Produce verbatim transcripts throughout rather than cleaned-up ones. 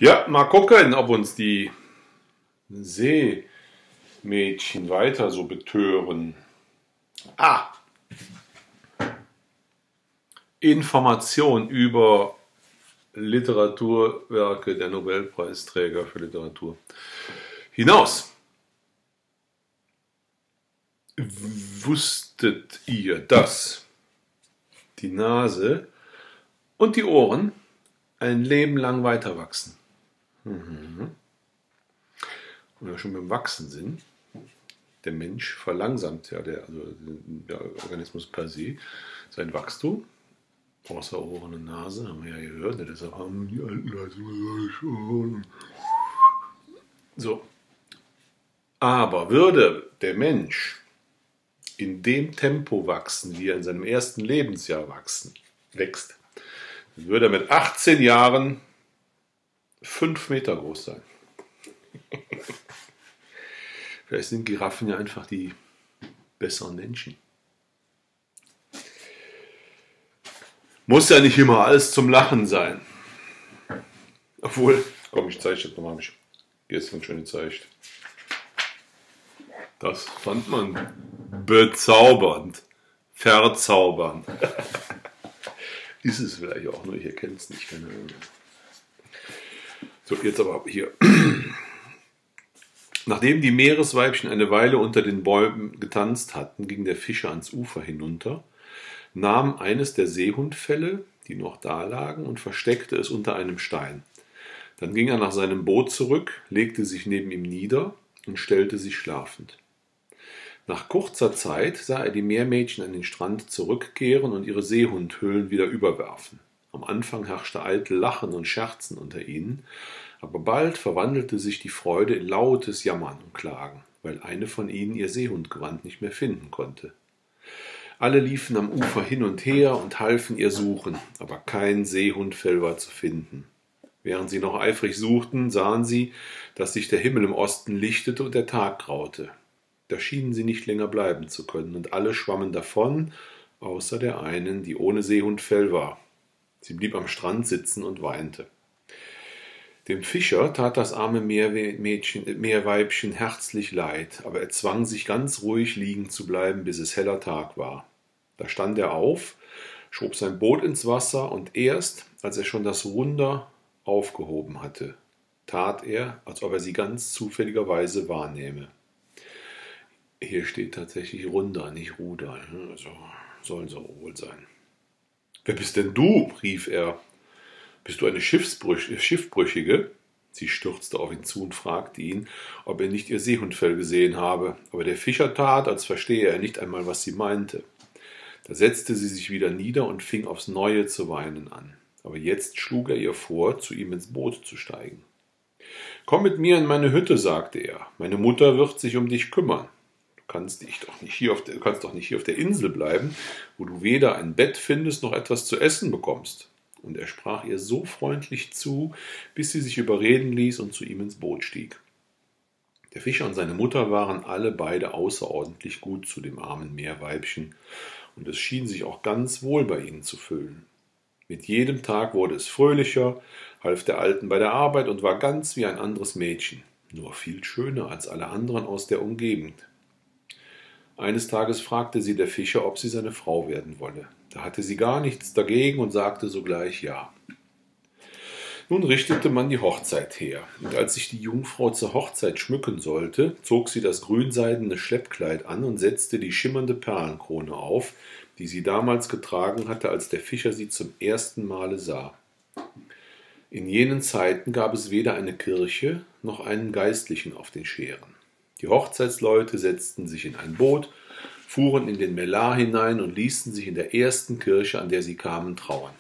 Ja, mal gucken, ob uns die Seemädchen weiter so betören. Ah, Information über Literaturwerke der Nobelpreisträger für Literatur. Hinaus. Wusstet ihr, dass die Nase und die Ohren ein Leben lang weiter wachsen? Mhm. Und wir schon beim Wachsen sind, der Mensch verlangsamt ja, der, also der Organismus per se, sein Wachstum, außer Ohren und Nase, haben wir ja gehört, ne? Deshalb haben die alten Leute schon. So. Aber würde der Mensch in dem Tempo wachsen, wie er in seinem ersten Lebensjahr wachsen, wächst, dann würde er mit achtzehn Jahren fünf Meter groß sein. Vielleicht sind Giraffen ja einfach die besseren Menschen. Muss ja nicht immer alles zum Lachen sein. Obwohl, komm, ich zeige das nochmal, habe ich gestern schon gezeigt. Das fand man bezaubernd, verzaubernd. Ist es vielleicht auch nur, ich erkenne es nicht, keine Ahnung. So, jetzt aber hier. Nachdem die Meeresweibchen eine Weile unter den Bäumen getanzt hatten, ging der Fischer ans Ufer hinunter, nahm eines der Seehundfelle, die noch da lagen, und versteckte es unter einem Stein. Dann ging er nach seinem Boot zurück, legte sich neben ihm nieder und stellte sich schlafend. Nach kurzer Zeit sah er die Meermädchen an den Strand zurückkehren und ihre Seehundhüllen wieder überwerfen. Am Anfang herrschte eitel Lachen und Scherzen unter ihnen, aber bald verwandelte sich die Freude in lautes Jammern und Klagen, weil eine von ihnen ihr Seehundgewand nicht mehr finden konnte. Alle liefen am Ufer hin und her und halfen ihr suchen, aber kein Seehundfell war zu finden. Während sie noch eifrig suchten, sahen sie, dass sich der Himmel im Osten lichtete und der Tag graute. Da schienen sie nicht länger bleiben zu können, und alle schwammen davon, außer der einen, die ohne Seehundfell war. Sie blieb am Strand sitzen und weinte. Dem Fischer tat das arme Meermädchen, Meerweibchen herzlich leid, aber er zwang sich ganz ruhig liegen zu bleiben, bis es heller Tag war. Da stand er auf, schob sein Boot ins Wasser, und erst, als er schon das Ruder aufgehoben hatte, tat er, als ob er sie ganz zufälligerweise wahrnehme. Hier steht tatsächlich Runder, nicht Ruder, also sollen so wohl sein. »Wer bist denn du?« rief er. »Bist du eine Schiffbrüchige?« Sie stürzte auf ihn zu und fragte ihn, ob er nicht ihr Seehundfell gesehen habe, aber der Fischer tat, als verstehe er nicht einmal, was sie meinte. Da setzte sie sich wieder nieder und fing aufs Neue zu weinen an. Aber jetzt schlug er ihr vor, zu ihm ins Boot zu steigen. »Komm mit mir in meine Hütte«, sagte er. »Meine Mutter wird sich um dich kümmern. Du kannst, dich doch nicht hier auf der, du kannst doch nicht hier auf der Insel bleiben, wo du weder ein Bett findest noch etwas zu essen bekommst.« Und er sprach ihr so freundlich zu, bis sie sich überreden ließ und zu ihm ins Boot stieg. Der Fischer und seine Mutter waren alle beide außerordentlich gut zu dem armen Meerweibchen, und es schien sich auch ganz wohl bei ihnen zu fühlen. Mit jedem Tag wurde es fröhlicher, half der Alten bei der Arbeit und war ganz wie ein anderes Mädchen, nur viel schöner als alle anderen aus der Umgegend. Eines Tages fragte sie der Fischer, ob sie seine Frau werden wolle. Da hatte sie gar nichts dagegen und sagte sogleich ja. Nun richtete man die Hochzeit her, und als sich die Jungfrau zur Hochzeit schmücken sollte, zog sie das grünseidene Schleppkleid an und setzte die schimmernde Perlenkrone auf, die sie damals getragen hatte, als der Fischer sie zum ersten Male sah. In jenen Zeiten gab es weder eine Kirche noch einen Geistlichen auf den Schären. Die Hochzeitsleute setzten sich in ein Boot, fuhren in den Melar hinein und ließen sich in der ersten Kirche, an der sie kamen, trauern.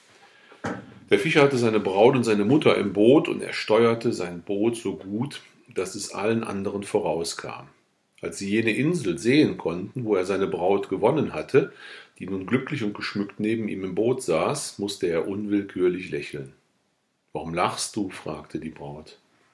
Der Fischer hatte seine Braut und seine Mutter im Boot, und er steuerte sein Boot so gut, dass es allen anderen vorauskam. Als sie jene Insel sehen konnten, wo er seine Braut gewonnen hatte, die nun glücklich und geschmückt neben ihm im Boot saß, musste er unwillkürlich lächeln. »Warum lachst du?« fragte die Braut.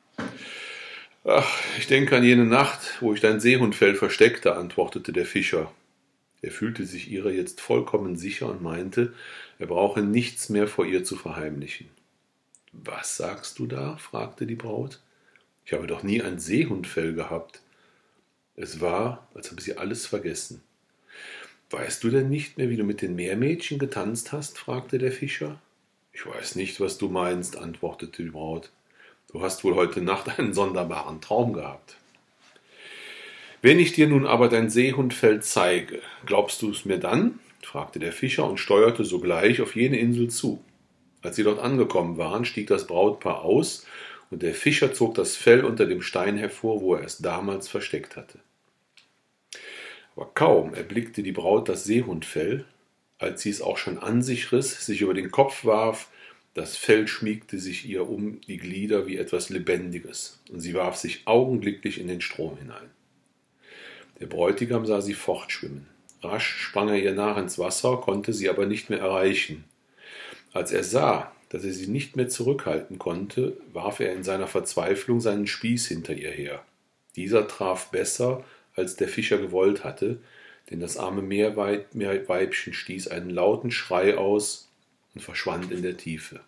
»Ach, ich denke an jene Nacht, wo ich dein Seehundfell versteckte«, antwortete der Fischer. Er fühlte sich ihrer jetzt vollkommen sicher und meinte, er brauche nichts mehr vor ihr zu verheimlichen. »Was sagst du da?« fragte die Braut. »Ich habe doch nie ein Seehundfell gehabt.« Es war, als habe sie alles vergessen. »Weißt du denn nicht mehr, wie du mit den Meermädchen getanzt hast?« fragte der Fischer. »Ich weiß nicht, was du meinst«, antwortete die Braut. »Du hast wohl heute Nacht einen sonderbaren Traum gehabt.« »Wenn ich dir nun aber dein Seehundfell zeige, glaubst du es mir dann?« fragte der Fischer und steuerte sogleich auf jene Insel zu. Als sie dort angekommen waren, stieg das Brautpaar aus, und der Fischer zog das Fell unter dem Stein hervor, wo er es damals versteckt hatte. Aber kaum erblickte die Braut das Seehundfell, als sie es auch schon an sich riss, sich über den Kopf warf, das Fell schmiegte sich ihr um die Glieder wie etwas Lebendiges, und sie warf sich augenblicklich in den Strom hinein. Der Bräutigam sah sie fortschwimmen. Rasch sprang er ihr nach ins Wasser, konnte sie aber nicht mehr erreichen. Als er sah, dass er sie nicht mehr zurückhalten konnte, warf er in seiner Verzweiflung seinen Spieß hinter ihr her. Dieser traf besser, als der Fischer gewollt hatte, denn das arme Meerweibchen stieß einen lauten Schrei aus und verschwand in der Tiefe.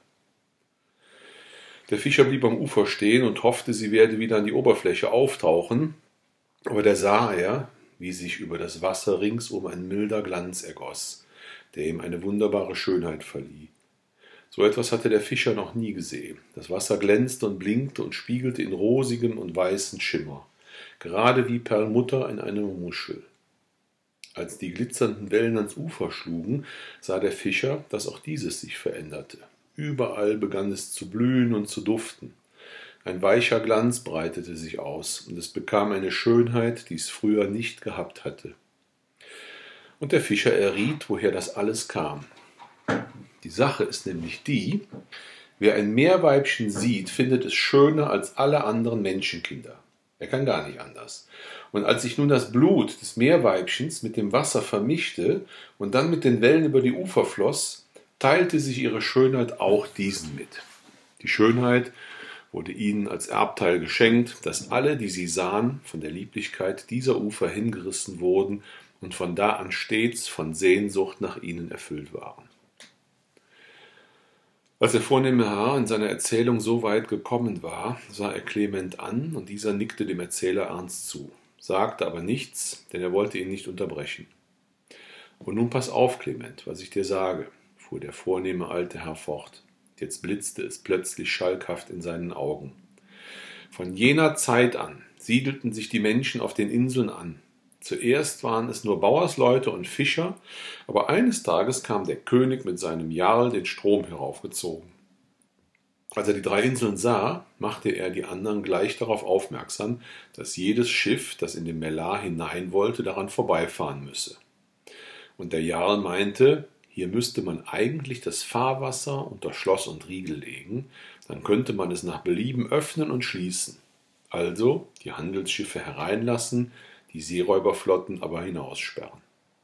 Der Fischer blieb am Ufer stehen und hoffte, sie werde wieder an die Oberfläche auftauchen, aber da sah er, wie sich über das Wasser ringsum ein milder Glanz ergoss, der ihm eine wunderbare Schönheit verlieh. So etwas hatte der Fischer noch nie gesehen. Das Wasser glänzte und blinkte und spiegelte in rosigem und weißen Schimmer, gerade wie Perlmutter in einer Muschel. Als die glitzernden Wellen ans Ufer schlugen, sah der Fischer, dass auch dieses sich veränderte. Überall begann es zu blühen und zu duften. Ein weicher Glanz breitete sich aus, und es bekam eine Schönheit, die es früher nicht gehabt hatte. Und der Fischer erriet, woher das alles kam. Die Sache ist nämlich die: Wer ein Meerweibchen sieht, findet es schöner als alle anderen Menschenkinder. Er kann gar nicht anders. Und als sich nun das Blut des Meerweibchens mit dem Wasser vermischte und dann mit den Wellen über die Ufer floss, teilte sich ihre Schönheit auch diesen mit. Die Schönheit wurde ihnen als Erbteil geschenkt, dass alle, die sie sahen, von der Lieblichkeit dieser Ufer hingerissen wurden und von da an stets von Sehnsucht nach ihnen erfüllt waren. Als der vornehme Herr in seiner Erzählung so weit gekommen war, sah er Klement an, und dieser nickte dem Erzähler ernst zu, sagte aber nichts, denn er wollte ihn nicht unterbrechen. »Und nun pass auf, Klement, was ich dir sage«, fuhr der vornehme alte Herr fort. Jetzt blitzte es plötzlich schalkhaft in seinen Augen. »Von jener Zeit an siedelten sich die Menschen auf den Inseln an. Zuerst waren es nur Bauersleute und Fischer, aber eines Tages kam der König mit seinem Jarl den Strom heraufgezogen. Als er die drei Inseln sah, machte er die anderen gleich darauf aufmerksam, dass jedes Schiff, das in den Mellar hinein wollte, daran vorbeifahren müsse. Und der Jarl meinte, hier müsste man eigentlich das Fahrwasser unter Schloss und Riegel legen, dann könnte man es nach Belieben öffnen und schließen. Also die Handelsschiffe hereinlassen, die Seeräuberflotten aber hinaussperren.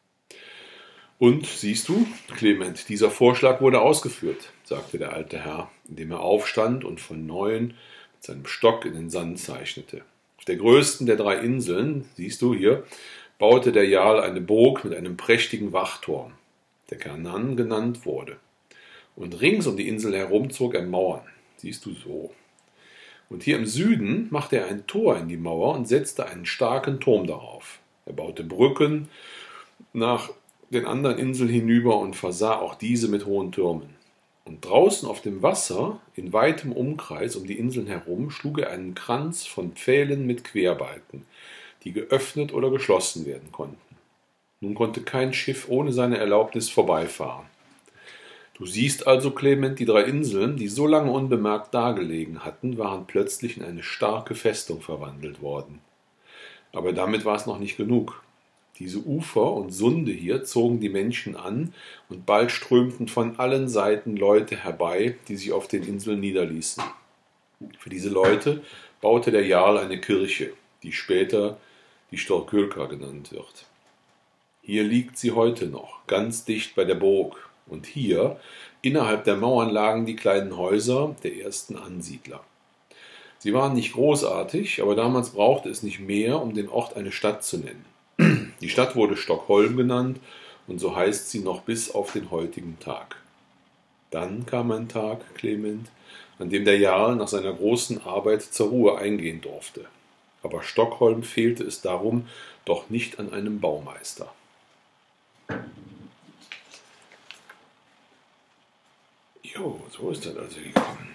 »Und, siehst du, Klement, dieser Vorschlag wurde ausgeführt«, sagte der alte Herr, indem er aufstand und von neuem mit seinem Stock in den Sand zeichnete. »Auf der größten der drei Inseln, siehst du hier, baute der Jarl eine Burg mit einem prächtigen Wachturm, der Kernan genannt wurde. Und rings um die Insel herum zog er Mauern, siehst du so. Und hier im Süden machte er ein Tor in die Mauer und setzte einen starken Turm darauf. Er baute Brücken nach den anderen Inseln hinüber und versah auch diese mit hohen Türmen. Und draußen auf dem Wasser, in weitem Umkreis um die Inseln herum, schlug er einen Kranz von Pfählen mit Querbalken, die geöffnet oder geschlossen werden konnten. Nun konnte kein Schiff ohne seine Erlaubnis vorbeifahren. Du siehst also, Klement, die drei Inseln, die so lange unbemerkt dagelegen hatten, waren plötzlich in eine starke Festung verwandelt worden. Aber damit war es noch nicht genug. Diese Ufer und Sunde hier zogen die Menschen an, und bald strömten von allen Seiten Leute herbei, die sich auf den Inseln niederließen. Für diese Leute baute der Jarl eine Kirche, die später die Storkölka genannt wird. Hier liegt sie heute noch, ganz dicht bei der Burg. Und hier, innerhalb der Mauern, lagen die kleinen Häuser der ersten Ansiedler. Sie waren nicht großartig, aber damals brauchte es nicht mehr, um den Ort eine Stadt zu nennen. Die Stadt wurde Stockholm genannt, und so heißt sie noch bis auf den heutigen Tag. Dann kam ein Tag, Klement, an dem der Jarl nach seiner großen Arbeit zur Ruhe eingehen durfte. Aber Stockholm fehlte es darum doch nicht an einem Baumeister. Jo, so ist das also gekommen.